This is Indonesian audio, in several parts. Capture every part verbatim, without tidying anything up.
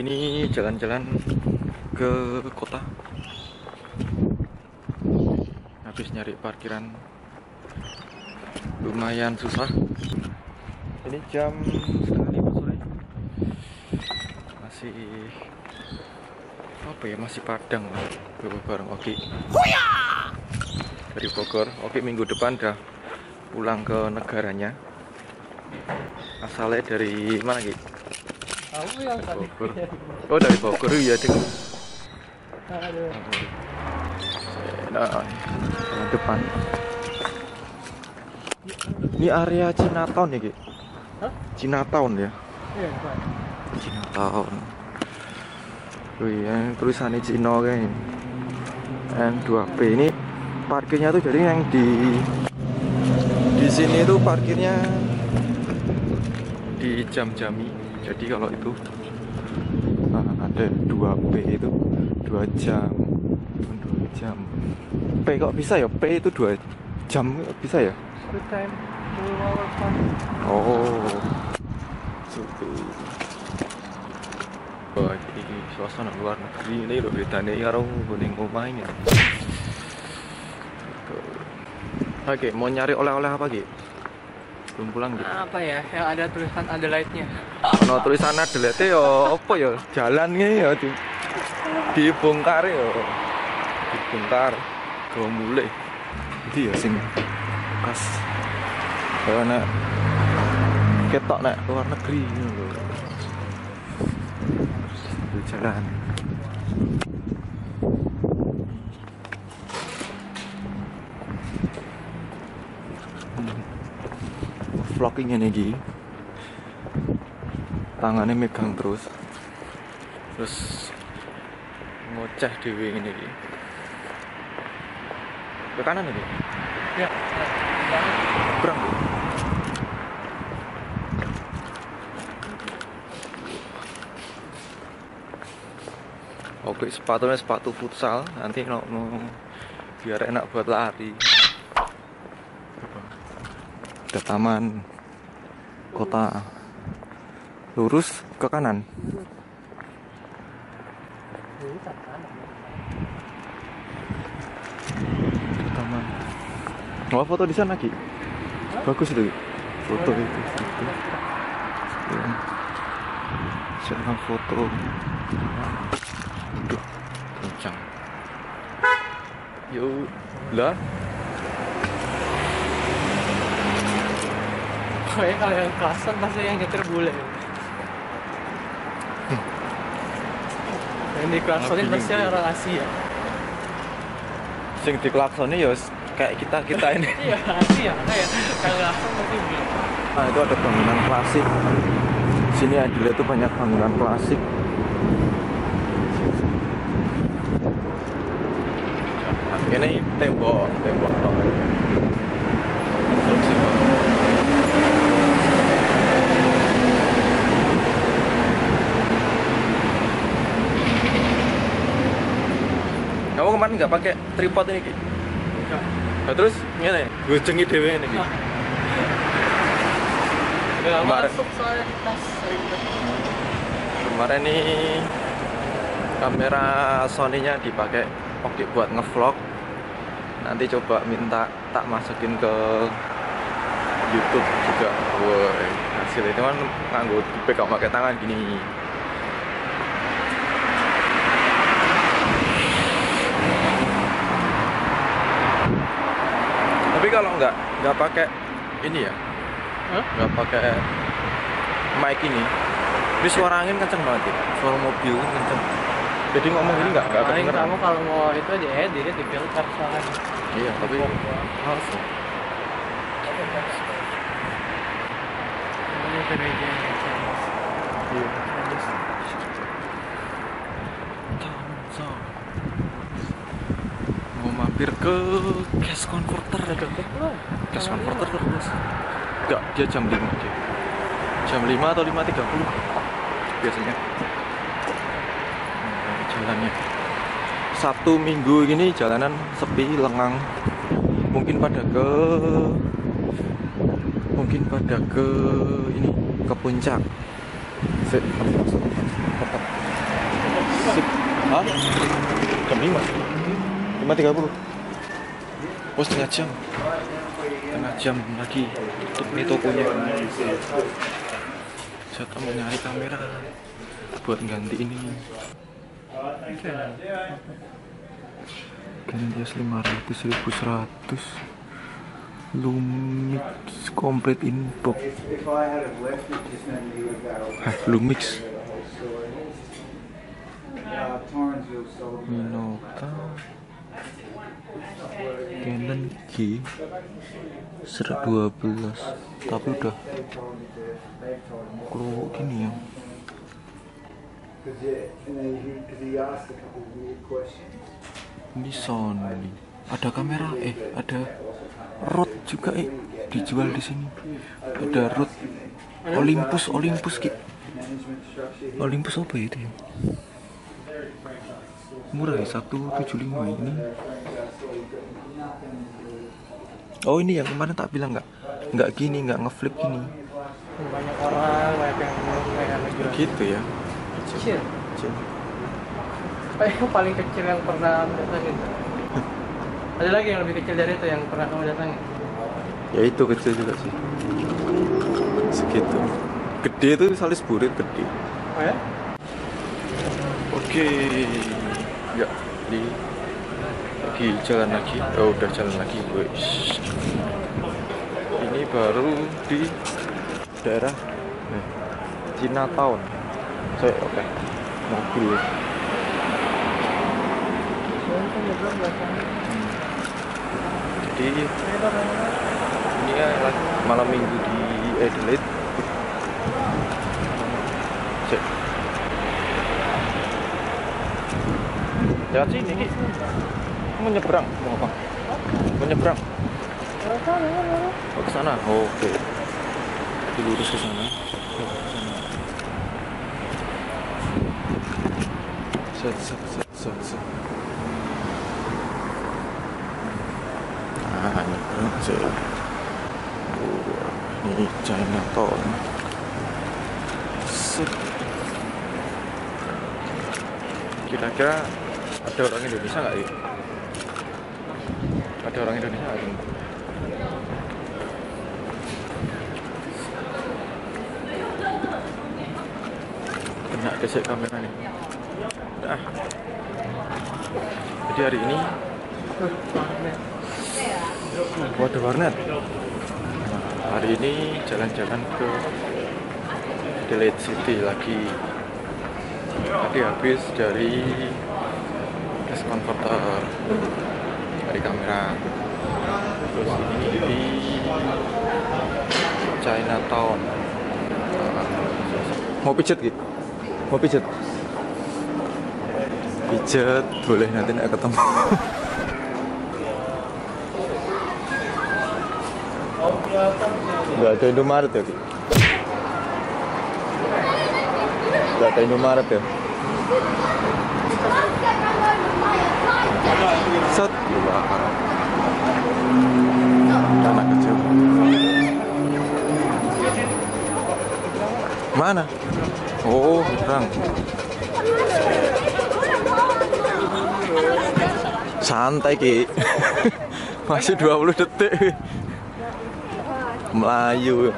ini jalan-jalan ke kota, habis nyari parkiran lumayan susah. Ini jam setengah lima sore, masih apa ya, masih Padang lah bareng Oki dari Bogor. Oki minggu depan dah pulang ke negaranya, asalnya dari mana Ki? Aku yang tadi. Bogor. Oh, dari Bogor ya, Dek. Aduh. Nah, depan. Ini area Chinatown ya, Ki? Hah? Chinatown ya? Iya, Pak. Chinatown. Wih, yang tulisannya Cino kayaknya. N dua P ini parkirnya tuh jadi yang di di sini tuh parkirnya di jam-jami. Jadi kalau itu nah, ada dua P itu dua jam, dua jam. P kok bisa ya? P itu dua jam bisa ya? Two time, two hours Pak. Oh, gitu. Wah, ini suasana luar negeri ini loh, bedanya karo kuning omahe ya. Oke, mau nyari oleh-oleh apa Ki? Belum pulang gitu. Apa ya? Yang ada tulisan Adelaide-nya. Ono tulisan Adelaide ya apa ya? Jalan ini ya di, dibongkar ya. Dibongkar go mulai. Iki ya sing kas kaya nek ketok nek luar negeri ngono lho. Di jalan. Vlogging ini Ki, tangannya megang terus terus ngoceh dewe ini Ki. Ke kanan ini? Ya. Berang. Oke, sepatunya sepatu futsal, nanti no, no, biar enak buat lari. Ada taman kota, lurus ke kanan. Ada taman. Mau foto di sana Ki? Bagus itu, foto itu. itu. Ya. Jangan foto. Aduh, kencang. Yuk, lah. Pokoknya kalau yang klason pasti yang nyetir bule. Hmm. Yang di klasonin pasti orang Asia. Sing diklaksoni ya kayak kita kita ini. Iya, Asia kayak kalau klakson pasti bule. Nah, itu ada bangunan klasik. Sini Adelaide itu banyak bangunan klasik. Ini tembok, tembok tok. Kamu kemarin nggak pakai tripod ini Ki? Enggak. Nah, terus ngene, gojengi dhewe ngene Ki. Enggak Kemarin. masuk soalnya di tas ribet. Kemarin nih kamera Sony-nya dipakai Oke buat ngevlog. Nanti coba minta tak masukin ke YouTube juga. Woi, hasilnya itu kan nganggo dipegang pakai tangan gini. Tapi kalau nggak nggak pakai ini ya, Hah? nggak pakai mic ini, ini suara angin kenceng banget ya, suara mobil kenceng. Jadi ngomong ini nggak nggak Paling kedengeran. kamu kalau mau itu aja edit di filter soalnya. Iya, tapi halus. Ini gereja. Iya. Mau mampir ke gas converter. Gas converter terus. Enggak, dia jam lima aja. Jam lima atau lima tiga puluh biasanya. Nah, jalannya. Sabtu Minggu ini jalanan sepi, lengang. Mungkin pada ke mungkin pada ke ini ke puncak. Sip, masuk, masuk, masuk. Sip. Hah? Jam lima? lima tiga puluh. Oh, setengah jam. Setengah jam lagi tutup nih tokonya. Saya mau nyari kamera buat ganti ini. Ganti lima ratus, seribu seratus. Lumix complete inbox. Hah, Lumix. Minolta Canon G seratus dua belas, tapi udah kalau gini ya. Ini Sony. Ada kamera, eh ada Rode juga eh dijual di sini. Ada Rode Olympus, Olympus ki. Olympus apa ya itu ya? Murah ya, seratus tujuh puluh lima ini. Oh ini yang kemarin tak bilang nggak nggak gini, nggak ngeflip gini. Banyak orang, banyak yang pengen lagi. Gitu ya. Kecil. Kecil. Apa yang paling kecil yang pernah kamu datangin? Ada lagi yang lebih kecil dari itu yang pernah kamu datangin? Ya itu kecil juga sih. Segitu. Gede itu Salisbury gede. Oh ya? Oke. Ya, di lagi jalan lagi. Oh, udah jalan lagi, guys. Ini baru di daerah eh, Chinatown. Saya oke. Okay. Mobil. Jadi ini ya malam minggu di Adelaide. Cek. Lewat sini, Ki. Mau nyebrang, mau apa? Mau nyebrang. Oh, ke sana. Oh, oke. Okay. Lurus ke sana. Set, set, set, set, set. Ah, nyebrang sih. Oh, ini Chinatown. Set. Kira-kira ada orang Indonesia nggak ya? Ada orang Indonesia nggak? Kena gesek kamera nih. Nah. Jadi hari ini oh, ada warnet. Nah, hari ini jalan-jalan ke Adelaide City lagi. Tadi habis dari cash converter dari kamera. Terus ini di Chinatown. Mau pijet gitu? Mau pijet? Pijet boleh, nanti nak ketemu. Gak ada Indomaret ya? Gak ada Indomaret ya? Set, anak kecil. Mana? Oh, kurang. Santai Ki. Masih dua puluh detik. Melayu.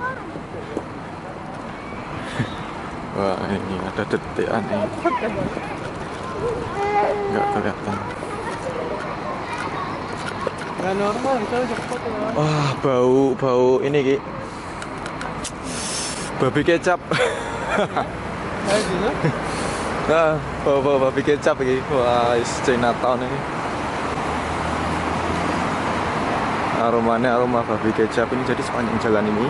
Wah, ini ada detikan nih. Enggak kelihatan. Nggak normal, kita cepet ya. Wah, bau bau ini Ki. Babi kecap. Kayak gitu. Nah, bau bau babi kecap iki. Wah, is Chinatown ini. Aromanya aroma babi kecap ini, jadi sepanjang jalan ini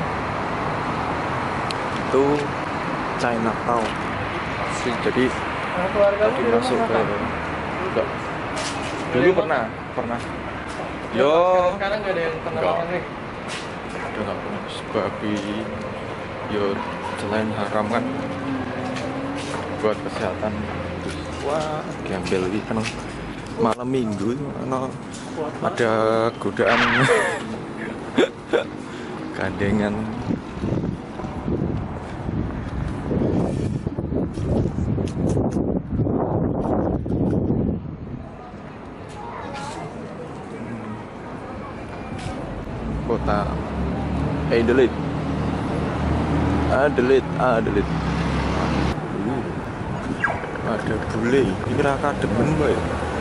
itu Chinatown. Jadi Nah, keluarga tadi lu masuk ke enggak. Dulu pernah, pernah. Yo, sekarang nggak ada yang pernah Enggak. makan nih. udah nggak pernah babi. Yo, selain haram kan buat kesehatan. Wah, gembel iki kan malam minggu ano ada godaan gandengan. kota Adelaide. Adelaide, Adelaide. Uh, ada bule, ini raka demen boy.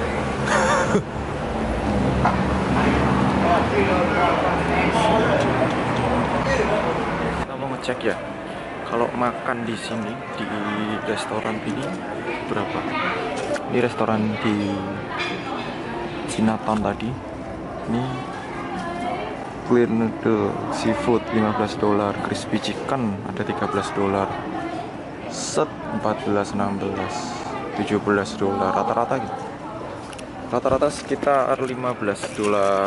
Kita mau ngecek ya, kalau makan di sini di restoran ini berapa? Ini restoran di Chinatown tadi. Ini clear noodle seafood lima belas dolar, crispy chicken ada tiga belas dolar, set empat belas, enam belas, tujuh belas dolar, rata-rata gitu. Rata-rata sekitar lima belas dolar.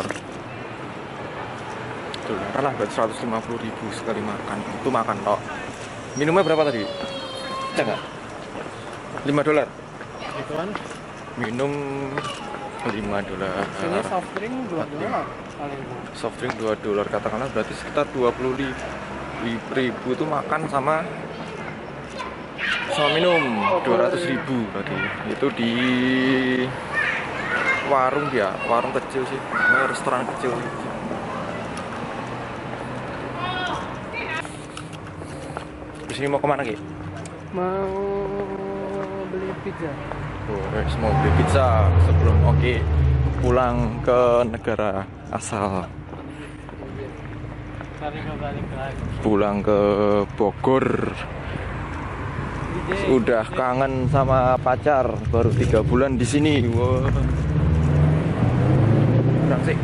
Dolar lah, berarti seratus lima puluh ribu sekali makan. Itu makan tok. Minumnya berapa tadi? Cek nggak? lima dolar. Itu kan Minum lima dolar. sini soft drink dua dolar paling. Soft drink dua dolar, katakanlah berarti sekitar dua puluh ribu itu makan sama sama minum dua ratus ribu tadi. Itu di warung dia, warung kecil sih, restoran kecil sih. Di sini mau kemana Ki? Mau beli pizza. Oh, guys, mau beli pizza sebelum oke pulang ke negara asal. Cari balik lagi. Pulang ke Bogor. Udah kangen sama pacar, baru tiga bulan di sini. Wow. Kurang sih.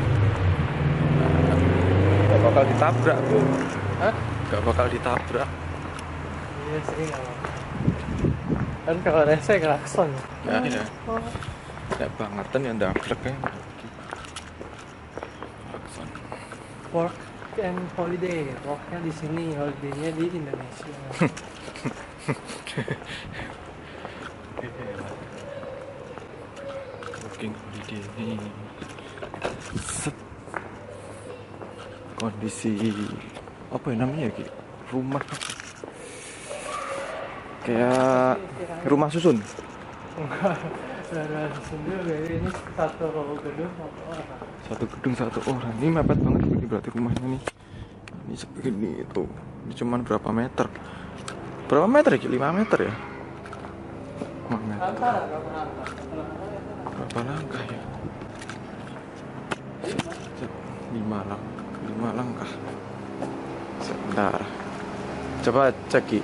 Gak bakal ditabrak bro. Hah? Gak bakal ditabrak. Iya sih kalau kan kalau rese klakson. Ya ya. Ya bangetan yang dablek ya. Klakson. Work and holiday, worknya di sini, holidaynya di Indonesia. Working holiday ini. Set. Kondisi apa ya namanya Ki? Rumah apa? Kayak rumah susun. Dari sini ini satu gedung satu orang. Satu gedung satu orang. Ini mepet banget ini berarti rumahnya nih. Ini segini itu. Ini cuman berapa meter? Berapa meter ya? lima meter ya? lima meter. Berapa langkah ya? lima langkah. lima langkah. Sebentar. Coba cek Ki.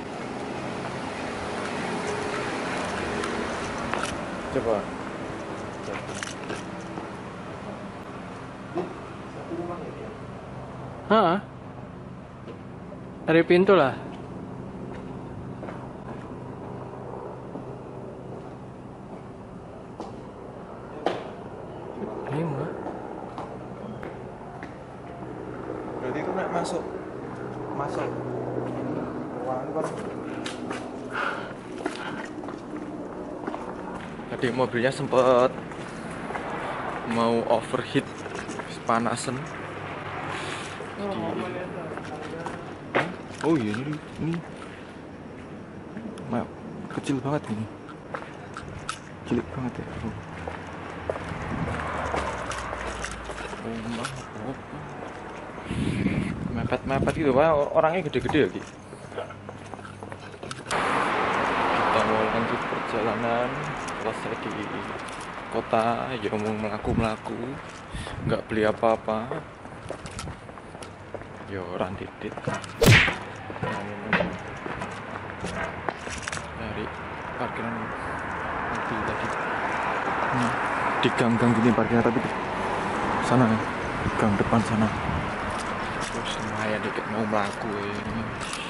Coba. Hah? Dari pintu lah. Lima. Berarti itu nak masuk. Masuk. Ruangan kan. Tadi mobilnya sempat mau overheat, panasan. Oh iya ini, ini map kecil banget ini, cilik banget ya. Rumah apa? Mepet-mepet gitu, Pak. Orangnya gede-gede ya Ki. Kita mau lanjut perjalanan. Selesai di kota, ya mau melaku-melaku, nggak beli apa-apa. Yo orang titit. Dari parkiran mobil tadi. Nah, di gang-gang gini parkirnya tapi di sana, di gang depan sana. Terus lumayan dikit mau melaku ini.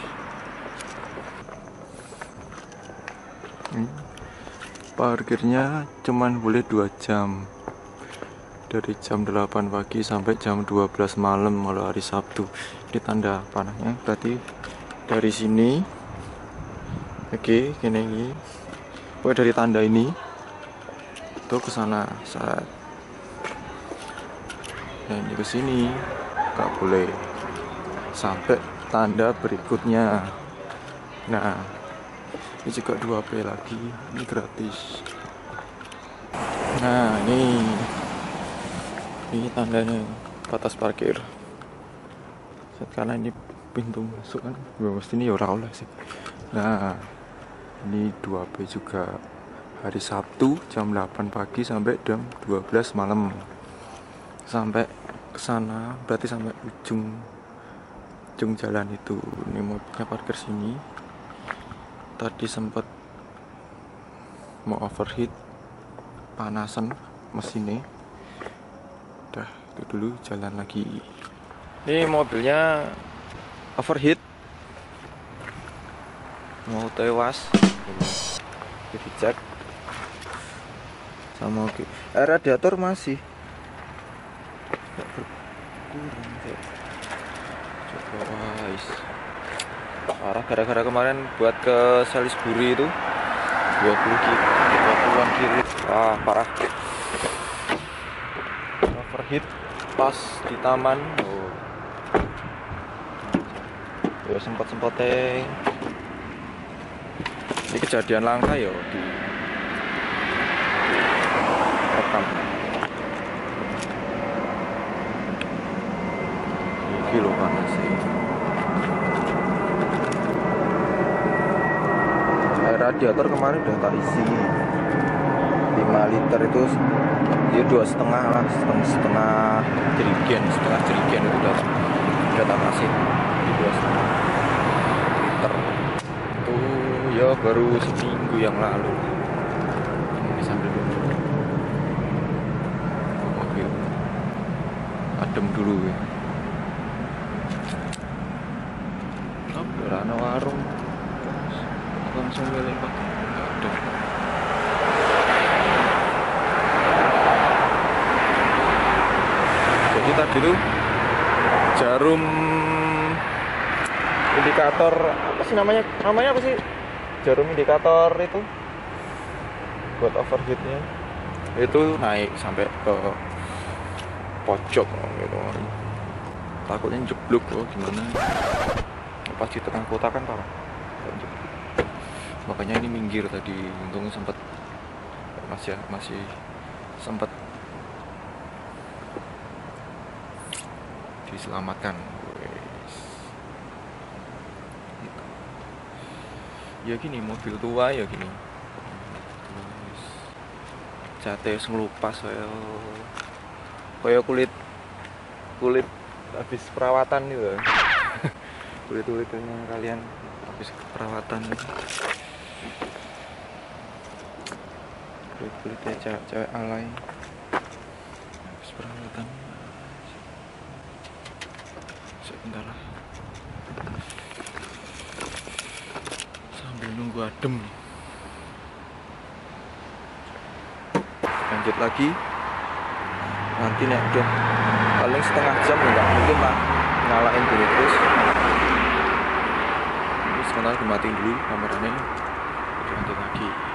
Hmm. Parkirnya cuman boleh dua jam, dari jam delapan pagi sampai jam dua belas malam kalau hari Sabtu. Ini tanda panahnya berarti dari sini oke gini ini oh, dari tanda ini itu ke sana saat dan ini ke sini nggak boleh sampai tanda berikutnya. Nah ini juga dua P lagi, ini gratis. Nah ini ini tandanya batas parkir. Karena ini pintu masuk kan, ya mesti ini ya ora oleh sih. Nah, ini dua B juga hari Sabtu jam delapan pagi sampai jam dua belas malam. Sampai ke sana berarti sampai ujung ujung jalan itu. Ini mobilnya parkir sini. Tadi sempat mau overheat, panasan mesinnya. Udah, itu dulu jalan lagi. Ini mobilnya overheat, mau tewas, jadi cek sama oke. Eh, radiator masih kurang kayak. Coba guys, parah gara-gara kemarin buat ke Salisbury itu dua puluh kilo, dua puluhan kilo, wah parah. Overheat pas di taman. Oh. Ya sempat-sempatnya ini kejadian langka ya di rekam ini kilo panas sih. Air radiator kemarin udah tak isi lima liter itu, ya dua setengah lah, setengah setengah jerigen, setengah jerigen itu udah udah tak kasih di dua setengah liter. Itu ya baru seminggu yang lalu. Ini sambil dulu mobil adem dulu ya. Ada warung langsung milih pakai nggak ada. Jadi tadi tuh jarum indikator apa sih namanya namanya apa sih jarum indikator itu buat overheatnya itu naik sampai ke pojok gitu, takutnya jeblok. Oh gimana, pas di tengah kota kan parah, makanya ini minggir tadi. Untung sempat masih masih sempat diselamatkan. Ya gini, mobil tua ya gini. Terus jate ngelupas kayak kayak kulit kulit habis perawatan gitu. Kulit-kulitnya kalian habis perawatan. Kulit-kulitnya cewek-cewek alay habis perawatan. Sebentar lah, sambil nunggu adem. Lanjut lagi nanti nih udah paling setengah jam, nggak mungkin lah nyalain dulu terus. Ini sebentar dimatiin dulu kameranya, lanjut lagi.